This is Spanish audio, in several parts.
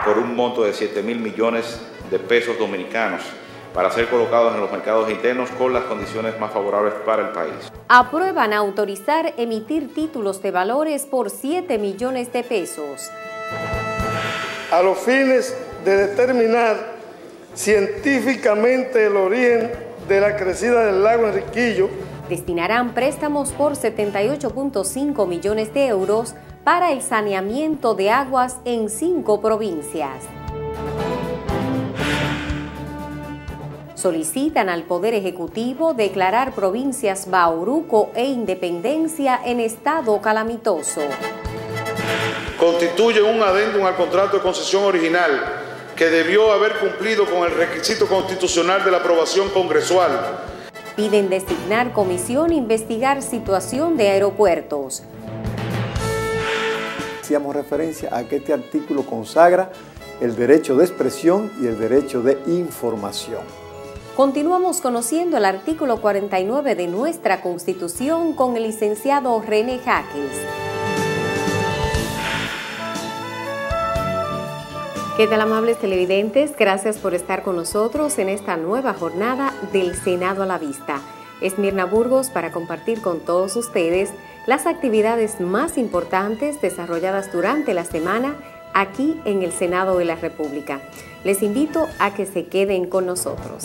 por un monto de 7.000 millones de pesos dominicanos para ser colocados en los mercados internos con las condiciones más favorables para el país. Aprueban autorizar emitir títulos de valores por 7 millones de pesos. A los fines de determinar científicamente el origen de la crecida del lago Enriquillo, destinarán préstamos por 78.5 millones de euros para el saneamiento de aguas en 5 provincias. Solicitan al Poder Ejecutivo declarar provincias Bauruco e Independencia en estado calamitoso. Constituye un adendum al contrato de concesión original que debió haber cumplido con el requisito constitucional de la aprobación congresual. Piden designar comisión e investigar situación de aeropuertos. Hacíamos referencia a que este artículo consagra el derecho de expresión y el derecho de información. Continuamos conociendo el artículo 49 de nuestra Constitución con el licenciado René Jaques. ¿Qué tal, amables televidentes? Gracias por estar con nosotros en esta nueva jornada del Senado a la Vista. Es Mirna Burgos para compartir con todos ustedes las actividades más importantes desarrolladas durante la semana aquí en el Senado de la República. Les invito a que se queden con nosotros.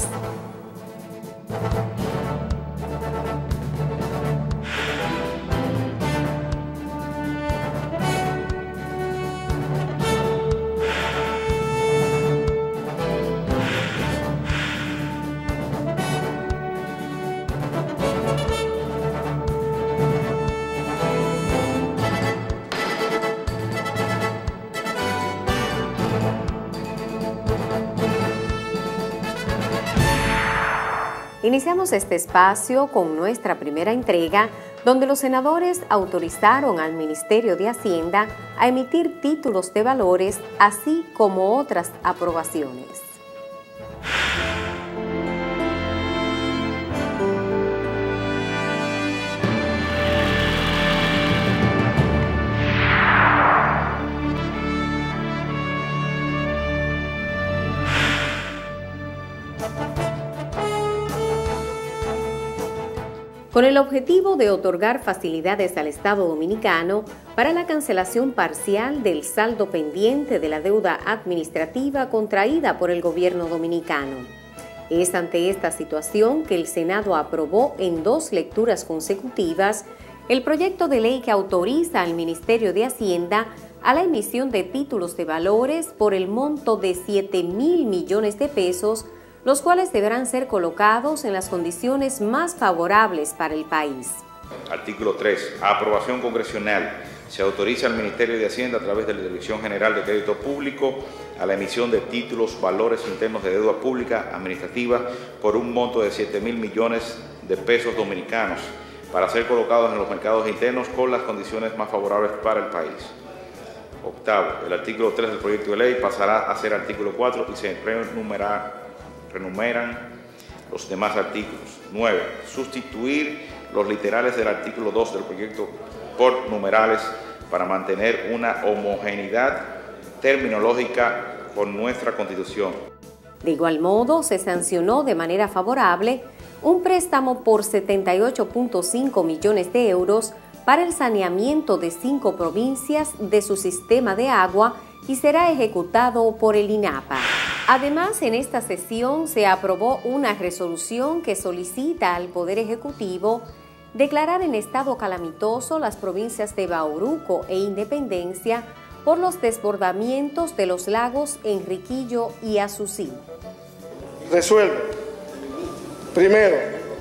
Iniciamos este espacio con nuestra primera entrega, donde los senadores autorizaron al Ministerio de Hacienda a emitir títulos de valores, así como otras aprobaciones. Con el objetivo de otorgar facilidades al Estado dominicano para la cancelación parcial del saldo pendiente de la deuda administrativa contraída por el gobierno dominicano. Es ante esta situación que el Senado aprobó en 2 lecturas consecutivas el proyecto de ley que autoriza al Ministerio de Hacienda a la emisión de títulos de valores por el monto de 7.000 millones de pesos, los cuales deberán ser colocados en las condiciones más favorables para el país. Artículo 3. Aprobación congresional. Se autoriza al Ministerio de Hacienda a través de la Dirección General de Crédito Público a la emisión de títulos, valores internos de deuda pública administrativa por un monto de 7.000 millones de pesos dominicanos para ser colocados en los mercados internos con las condiciones más favorables para el país. Octavo. El artículo 3 del proyecto de ley pasará a ser artículo 4 y se renumeran los demás artículos. 9. Sustituir los literales del artículo 2 del proyecto por numerales para mantener una homogeneidad terminológica con nuestra Constitución. De igual modo, se sancionó de manera favorable un préstamo por 78.5 millones de euros para el saneamiento de 5 provincias de su sistema de agua y será ejecutado por el INAPA. Además, en esta sesión se aprobó una resolución que solicita al Poder Ejecutivo declarar en estado calamitoso las provincias de Bauruco e Independencia por los desbordamientos de los lagos Enriquillo y Azucí. Resuelve. Primero,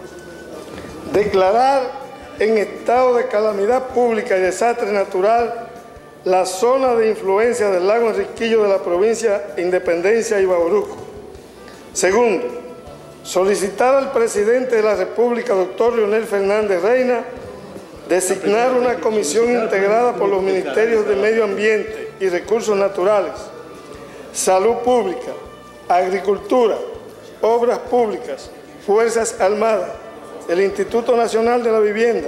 declarar en estado de calamidad pública y desastre natural la zona de influencia del lago Enriquillo de la provincia Independencia y Bauruco. Segundo, solicitar al presidente de la República, doctor Leonel Fernández Reina, designar una comisión integrada por los ministerios de Medio Ambiente y Recursos Naturales, Salud Pública, Agricultura, Obras Públicas, Fuerzas Armadas, el Instituto Nacional de la Vivienda,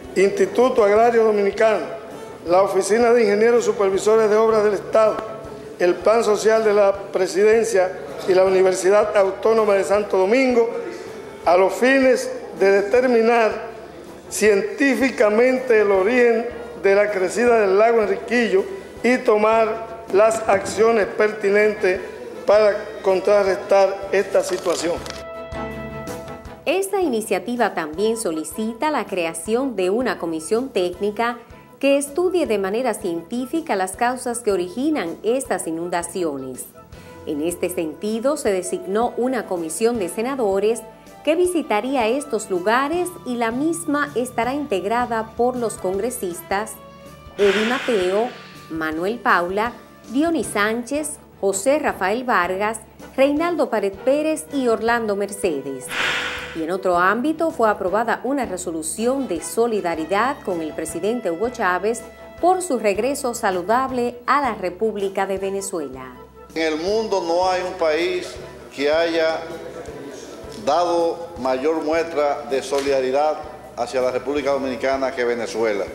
Instituto Agrario Dominicano, la Oficina de Ingenieros Supervisores de Obras del Estado, el Plan Social de la Presidencia y la Universidad Autónoma de Santo Domingo a los fines de determinar científicamente el origen de la crecida del lago Enriquillo y tomar las acciones pertinentes para contrarrestar esta situación. Esta iniciativa también solicita la creación de una comisión técnica que estudie de manera científica las causas que originan estas inundaciones. En este sentido, se designó una comisión de senadores que visitaría estos lugares y la misma estará integrada por los congresistas Eddie Mateo, Manuel Paula, Dionis Sánchez, José Rafael Vargas, Reinaldo Pared Pérez y Orlando Mercedes. Y en otro ámbito fue aprobada una resolución de solidaridad con el presidente Hugo Chávez por su regreso saludable a la República de Venezuela. En el mundo no hay un país que haya dado mayor muestra de solidaridad hacia la República Dominicana que Venezuela.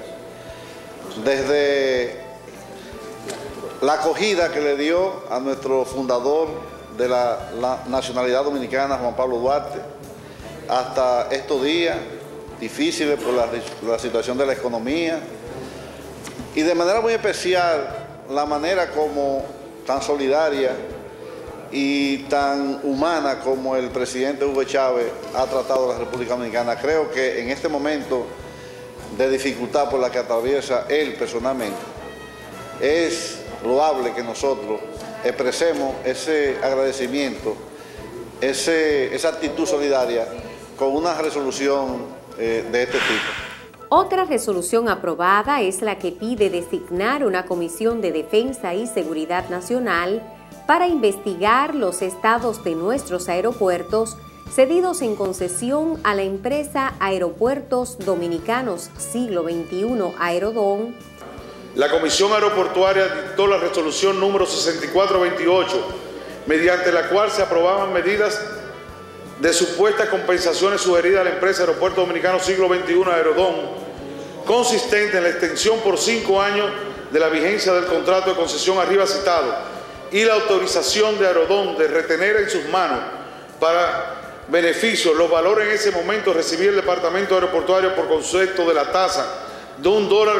Desde la acogida que le dio a nuestro fundador de la nacionalidad dominicana, Juan Pablo Duarte, hasta estos días difíciles por la situación de la economía y de manera muy especial la manera como tan solidaria y tan humana como el presidente Hugo Chávez ha tratado a la República Dominicana. Creo que en este momento de dificultad por la que atraviesa él personalmente, es loable que nosotros expresemos ese agradecimiento, esa actitud solidaria con una resolución de este tipo. Otra resolución aprobada es la que pide designar una comisión de defensa y seguridad nacional para investigar los estados de nuestros aeropuertos cedidos en concesión a la empresa Aeropuertos Dominicanos Siglo XXI Aerodón. La Comisión Aeroportuaria dictó la resolución número 6428, mediante la cual se aprobaban medidas de supuestas compensaciones sugeridas a la empresa Aeropuertos Dominicanos Siglo XXI Aerodón, consistente en la extensión por 5 años de la vigencia del contrato de concesión arriba citado y la autorización de Aerodón de retener en sus manos para beneficio los valores en ese momento recibía el Departamento Aeroportuario por concepto de la tasa de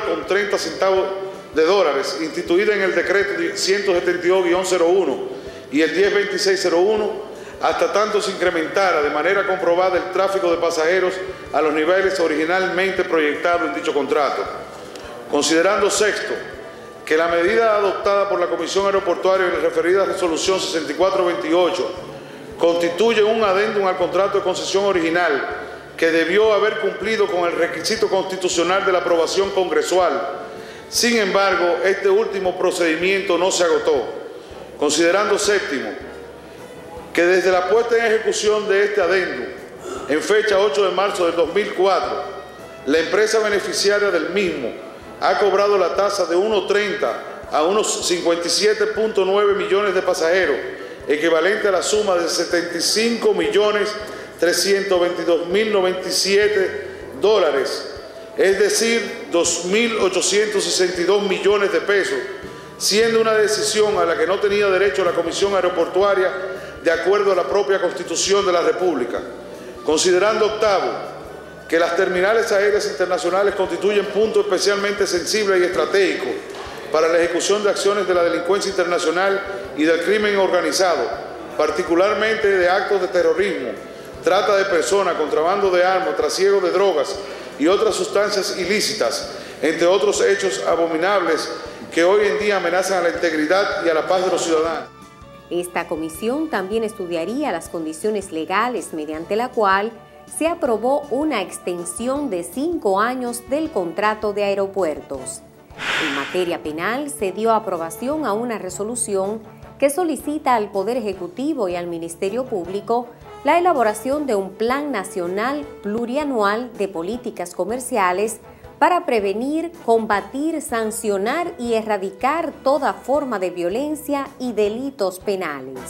$1.30 instituida en el decreto 172-01 y el 102601, hasta tanto se incrementara de manera comprobada el tráfico de pasajeros a los niveles originalmente proyectados en dicho contrato. Considerando sexto, que la medida adoptada por la Comisión Aeroportuaria en la referida resolución 6428 constituye un adendum al contrato de concesión original que debió haber cumplido con el requisito constitucional de la aprobación congresual. Sin embargo, este último procedimiento no se agotó. Considerando séptimo, que desde la puesta en ejecución de este adendum, en fecha 8 de marzo del 2004, la empresa beneficiaria del mismo ha cobrado la tasa de 1.30 a unos 57.9 millones de pasajeros, equivalente a la suma de $75.322.097, es decir, 2.862 millones de pesos, siendo una decisión a la que no tenía derecho la Comisión Aeroportuaria de acuerdo a la propia Constitución de la República. Considerando octavo, que las terminales aéreas internacionales constituyen punto especialmente sensible y estratégico para la ejecución de acciones de la delincuencia internacional y del crimen organizado, particularmente de actos de terrorismo, trata de personas, contrabando de armas, trasiego de drogas y otras sustancias ilícitas, entre otros hechos abominables que hoy en día amenazan a la integridad y a la paz de los ciudadanos. Esta comisión también estudiaría las condiciones legales mediante la cual se aprobó una extensión de 5 años del contrato de aeropuertos. En materia penal, se dio aprobación a una resolución que solicita al Poder Ejecutivo y al Ministerio Público la elaboración de un Plan Nacional Plurianual de Políticas Comerciales para prevenir, combatir, sancionar y erradicar toda forma de violencia y delitos penales.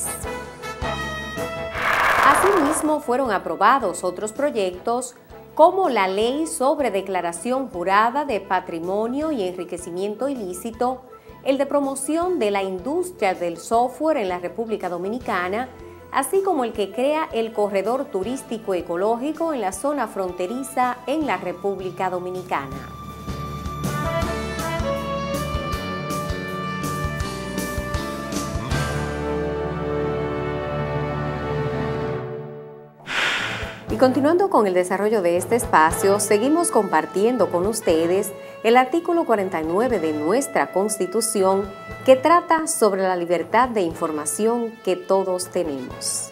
Asimismo, fueron aprobados otros proyectos como la Ley sobre Declaración Jurada de Patrimonio y Enriquecimiento Ilícito el de promoción de la industria del software en la República Dominicana, así como el que crea el corredor turístico ecológico en la zona fronteriza en la República Dominicana. Y continuando con el desarrollo de este espacio, seguimos compartiendo con ustedes el artículo 49 de nuestra Constitución, que trata sobre la libertad de información que todos tenemos.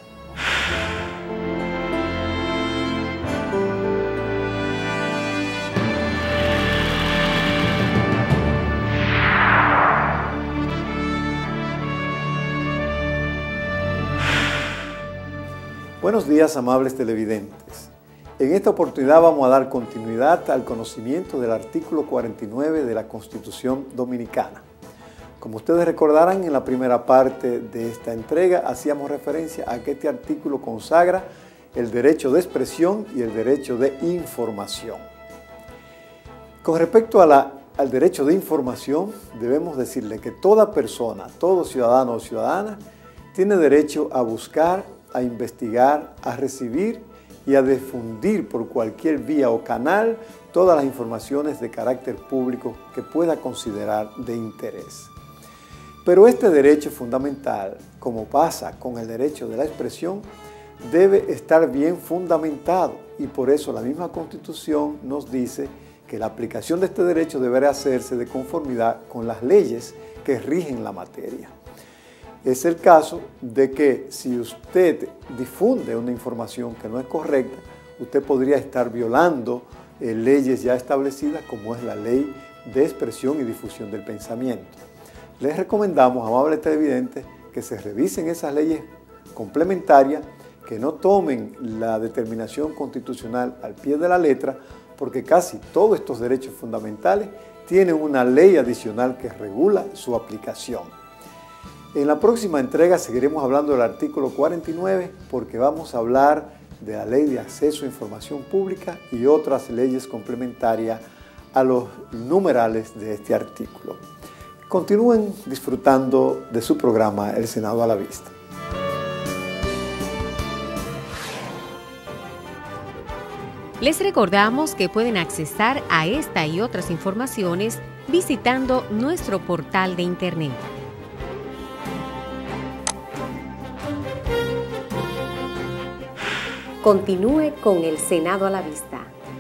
Buenos días, amables televidentes. En esta oportunidad vamos a dar continuidad al conocimiento del artículo 49 de la Constitución Dominicana. Como ustedes recordarán, en la primera parte de esta entrega hacíamos referencia a que este artículo consagra el derecho de expresión y el derecho de información. Con respecto al derecho de información, debemos decirle que toda persona, todo ciudadano o ciudadana, tiene derecho a buscar, a investigar, a recibir y a difundir por cualquier vía o canal todas las informaciones de carácter público que pueda considerar de interés. Pero este derecho fundamental, como pasa con el derecho de la expresión, debe estar bien fundamentado, y por eso la misma Constitución nos dice que la aplicación de este derecho deberá hacerse de conformidad con las leyes que rigen la materia. Es el caso de que si usted difunde una información que no es correcta, usted podría estar violando leyes ya establecidas, como es la Ley de Expresión y Difusión del Pensamiento. Les recomendamos, amables televidentes, que se revisen esas leyes complementarias, que no tomen la determinación constitucional al pie de la letra, porque casi todos estos derechos fundamentales tienen una ley adicional que regula su aplicación. En la próxima entrega seguiremos hablando del artículo 49, porque vamos a hablar de la Ley de Acceso a Información Pública y otras leyes complementarias a los numerales de este artículo. Continúen disfrutando de su programa El Senado a la Vista. Les recordamos que pueden accesar a esta y otras informaciones visitando nuestro portal de internet. Continúe con el Senado a la Vista.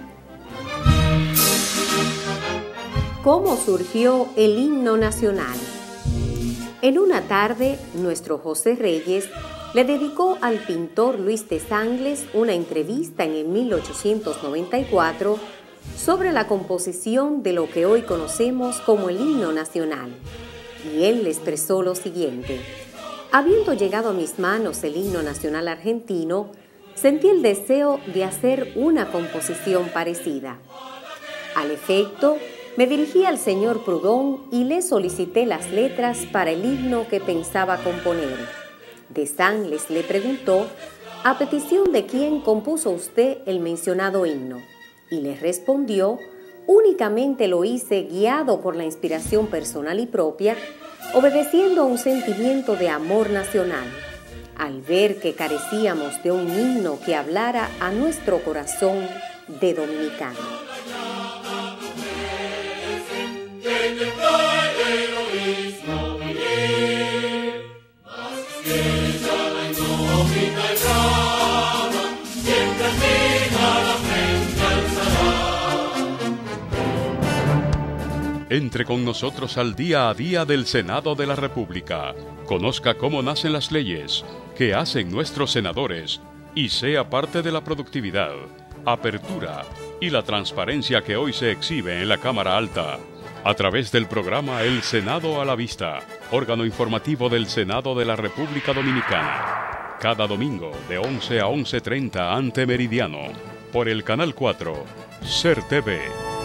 ¿Cómo surgió el himno nacional? En una tarde, nuestro José Reyes le dedicó al pintor Luis de Sangles una entrevista en 1894 sobre la composición de lo que hoy conocemos como el himno nacional. Y él le expresó lo siguiente: habiendo llegado a mis manos el himno nacional argentino, sentí el deseo de hacer una composición parecida. Al efecto, me dirigí al señor Proudhon y le solicité las letras para el himno que pensaba componer. De Sangles le preguntó: ¿a petición de quién compuso usted el mencionado himno? Y le respondió: únicamente lo hice guiado por la inspiración personal y propia, obedeciendo a un sentimiento de amor nacional, al ver que carecíamos de un himno que hablara a nuestro corazón de dominicano. Entre con nosotros al día a día del Senado de la República. Conozca cómo nacen las leyes, qué hacen nuestros senadores y sea parte de la productividad, apertura y la transparencia que hoy se exhibe en la Cámara Alta. A través del programa El Senado a la Vista, órgano informativo del Senado de la República Dominicana. Cada domingo de 11 a 11:30 ante Meridiano, por el Canal 4, SER TV.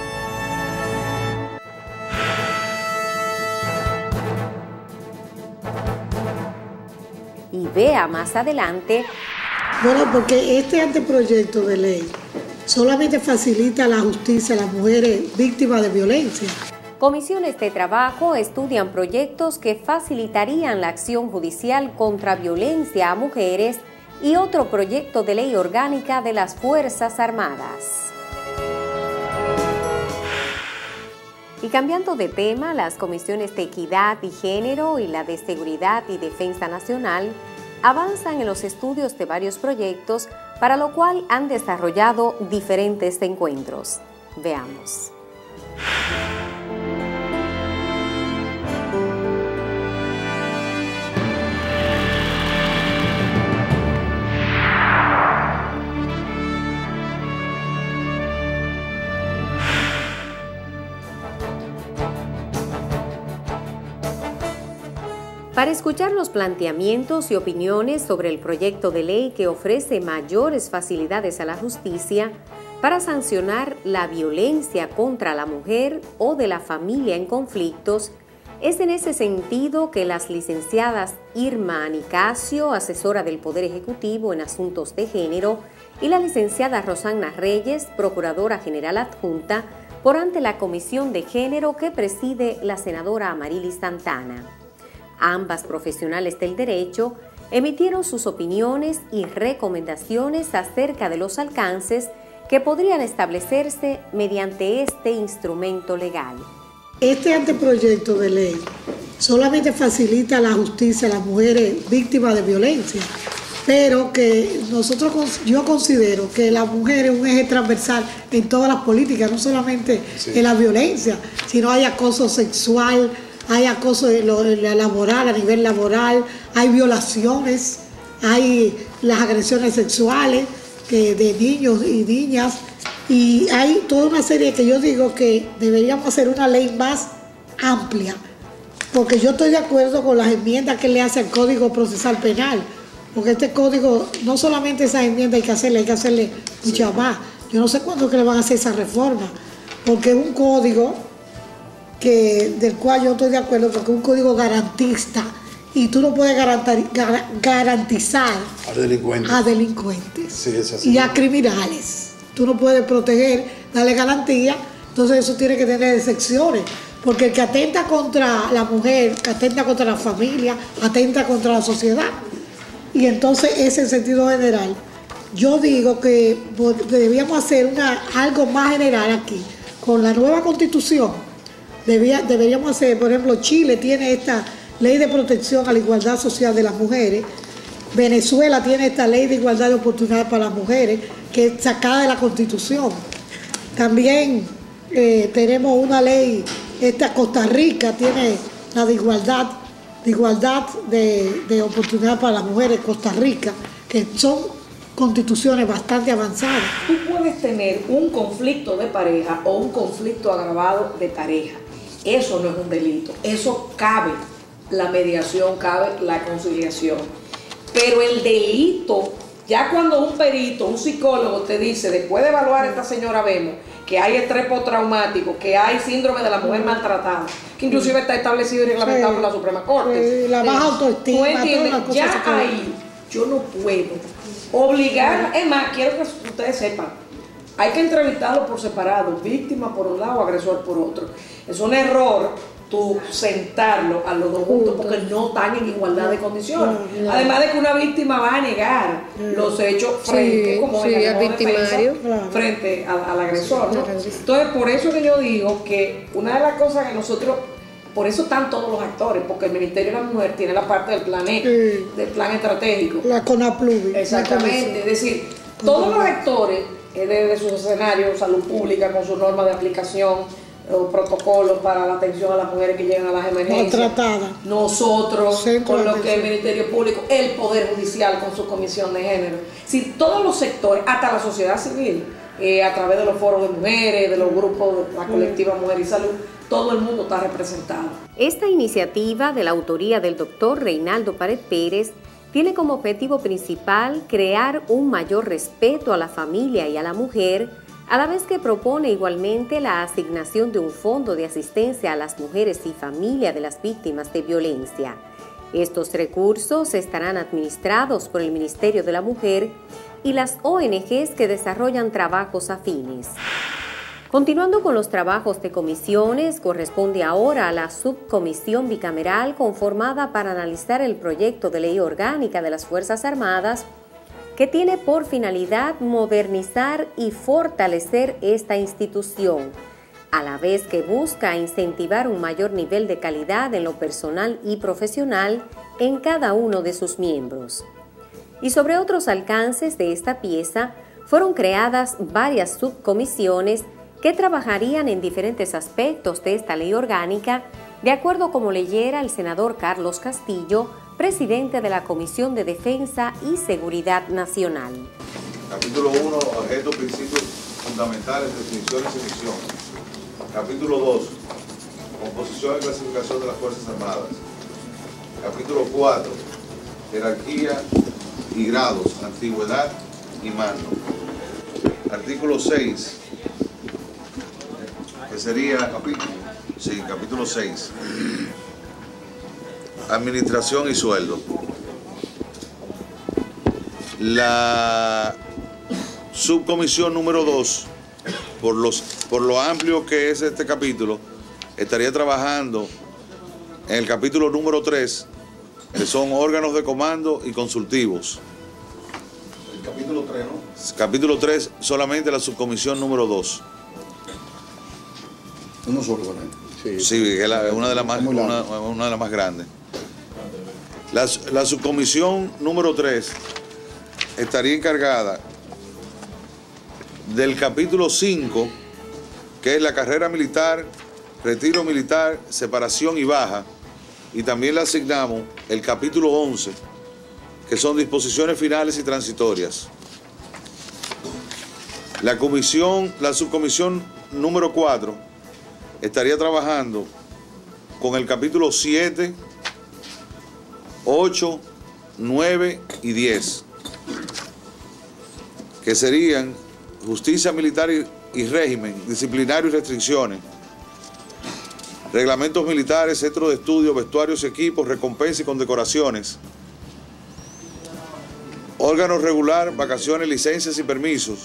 Y vea más adelante. Bueno, porque este anteproyecto de ley solamente facilita la justicia a las mujeres víctimas de violencia. Comisiones de trabajo estudian proyectos que facilitarían la acción judicial contra violencia a mujeres y otro proyecto de ley orgánica de las Fuerzas Armadas. Y cambiando de tema, las comisiones de Equidad y Género y la de Seguridad y Defensa Nacional avanzan en los estudios de varios proyectos, para lo cual han desarrollado diferentes encuentros. Veamos. Para escuchar los planteamientos y opiniones sobre el proyecto de ley que ofrece mayores facilidades a la justicia para sancionar la violencia contra la mujer o de la familia en conflictos, es en ese sentido que las licenciadas Irma Nicasio, asesora del Poder Ejecutivo en Asuntos de Género, y la licenciada Rosana Reyes, Procuradora General Adjunta, por ante la Comisión de Género que preside la senadora Amarilis Santana. Ambas profesionales del derecho emitieron sus opiniones y recomendaciones acerca de los alcances que podrían establecerse mediante este instrumento legal. Este anteproyecto de ley solamente facilita la justicia a las mujeres víctimas de violencia, pero que yo considero que la mujer es un eje transversal en todas las políticas, no solamente en la violencia, sino hay acoso sexual, hay acoso laboral, a nivel laboral, hay violaciones, hay las agresiones sexuales de niños y niñas, y hay toda una serie que yo digo que deberíamos hacer una ley más amplia, porque yo estoy de acuerdo con las enmiendas que le hace al Código Procesal Penal, porque este código, no solamente esas enmiendas hay que hacerle muchas más. Yo no sé cuándo que le van a hacer esa reforma, porque es un código del cual yo estoy de acuerdo, porque es un código garantista y tú no puedes garantizar a delincuentes sí, es así, y a criminales. Tú no puedes proteger, darle garantía, entonces eso tiene que tener excepciones, porque el que atenta contra la mujer, que atenta contra la familia, atenta contra la sociedad. Y entonces ese en sentido general, yo digo que debíamos hacer algo más general aquí, con la nueva Constitución. Deberíamos hacer, por ejemplo, Chile tiene esta ley de protección a la igualdad social de las mujeres, Venezuela tiene esta ley de igualdad de oportunidades para las mujeres, que es sacada de la Constitución. También tenemos una ley, Costa Rica tiene la de igualdad de oportunidades para las mujeres, Costa Rica, que son constituciones bastante avanzadas. Tú puedes tener un conflicto de pareja o un conflicto agravado de pareja. Eso no es un delito, eso cabe la mediación, cabe la conciliación. Pero el delito, ya cuando un perito, un psicólogo te dice, después de evaluar a esta señora vemos que hay estrés postraumático, que hay síndrome de la mujer maltratada, que inclusive está establecido y reglamentado por la Suprema Corte. La baja autoestima, ¿tú entiendes? Ya ahí yo no puedo obligar, es más, quiero que ustedes sepan, hay que entrevistarlo por separado, víctima por un lado, agresor por otro. Es un error tú sentarlo a los dos juntos porque no están en igualdad de condiciones. Además de que una víctima va a negar los hechos frente, como el victimario, frente al agresor, ¿no? Entonces, por eso que yo digo que una de las cosas que nosotros, por eso están todos los actores, porque el Ministerio de la Mujer tiene la parte del plan del plan estratégico. La CONAPLUVI. Exactamente, es decir, todos los actores desde sus escenarios, salud pública con su norma de aplicación, protocolos para la atención a las mujeres que llegan a las emergencias. Maltratadas. Nosotros, con lo que es el Ministerio Público, el Poder Judicial con su Comisión de Género. Si todos los sectores, hasta la sociedad civil, a través de los foros de mujeres, de los grupos de la colectiva Mujer y Salud, todo el mundo está representado. Esta iniciativa, de la autoría del doctor Reinaldo Pared Pérez, tiene como objetivo principal crear un mayor respeto a la familia y a la mujer, a la vez que propone igualmente la asignación de un fondo de asistencia a las mujeres y familia de las víctimas de violencia. Estos recursos estarán administrados por el Ministerio de la Mujer y las ONGs que desarrollan trabajos afines. Continuando con los trabajos de comisiones, corresponde ahora a la subcomisión bicameral conformada para analizar el proyecto de ley orgánica de las Fuerzas Armadas que tiene por finalidad modernizar y fortalecer esta institución, a la vez que busca incentivar un mayor nivel de calidad en lo personal y profesional en cada uno de sus miembros. Y sobre otros alcances de esta pieza, fueron creadas varias subcomisiones que trabajarían en diferentes aspectos de esta ley orgánica, de acuerdo como leyera el senador Carlos Castillo, presidente de la Comisión de Defensa y Seguridad Nacional. Capítulo 1, objetos, principios fundamentales, definiciones y misión. Capítulo 2, composición y clasificación de las Fuerzas Armadas. Capítulo 4, jerarquía y grados, antigüedad y mando. Artículo 6, que sería capítulo 6, administración y sueldo. La subcomisión número 2, por lo amplio que es este capítulo, estaría trabajando en el capítulo número 3, que son órganos de comando y consultivos. El capítulo 3, ¿no? Capítulo 3, solamente la subcomisión número 2. Uno solo, ¿verdad? Sí, es una de las más grandes. La subcomisión número 3 estaría encargada del capítulo 5, que es la carrera militar, retiro militar, separación y baja, y también le asignamos el capítulo 11, que son disposiciones finales y transitorias. La subcomisión número 4 estaría trabajando con el capítulo 7, 8, 9 y 10, que serían justicia militar y régimen, disciplinario y restricciones, reglamentos militares, centros de estudio, vestuarios y equipos, recompensas y condecoraciones, órganos regular, vacaciones, licencias y permisos,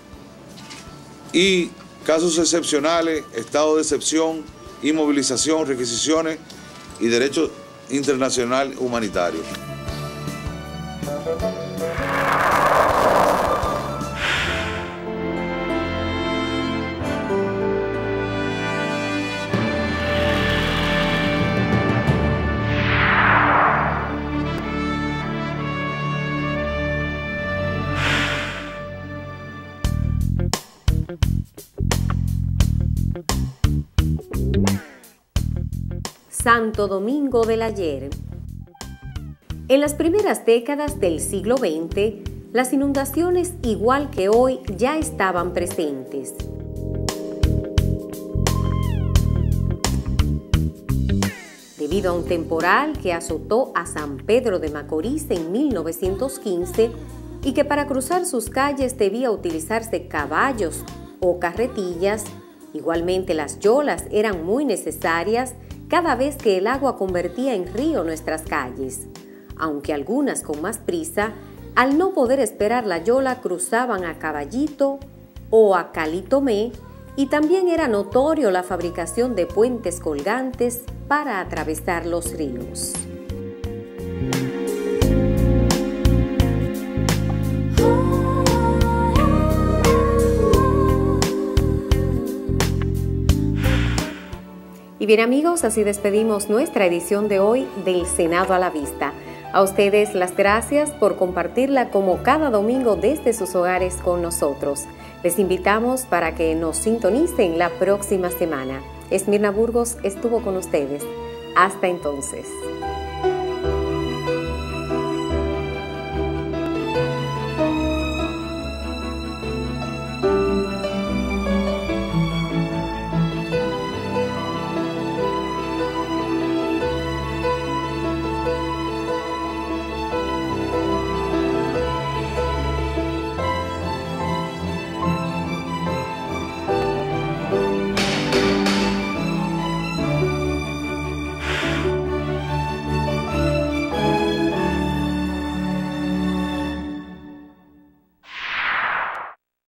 y casos excepcionales, estado de excepción, inmovilización, requisiciones y derecho internacional humanitario. Santo Domingo del ayer. En las primeras décadas del siglo XX, las inundaciones, igual que hoy, ya estaban presentes. Debido a un temporal que azotó a San Pedro de Macorís en 1915 y que para cruzar sus calles debía utilizarse caballos o carretillas, igualmente las yolas eran muy necesarias cada vez que el agua convertía en río nuestras calles, aunque algunas con más prisa, al no poder esperar la yola cruzaban a caballito o a calitomé, y también era notorio la fabricación de puentes colgantes para atravesar los ríos. Y bien amigos, así despedimos nuestra edición de hoy del Senado a la Vista. A ustedes las gracias por compartirla como cada domingo desde sus hogares con nosotros. Les invitamos para que nos sintonicen la próxima semana. Esmirna Burgos estuvo con ustedes. Hasta entonces.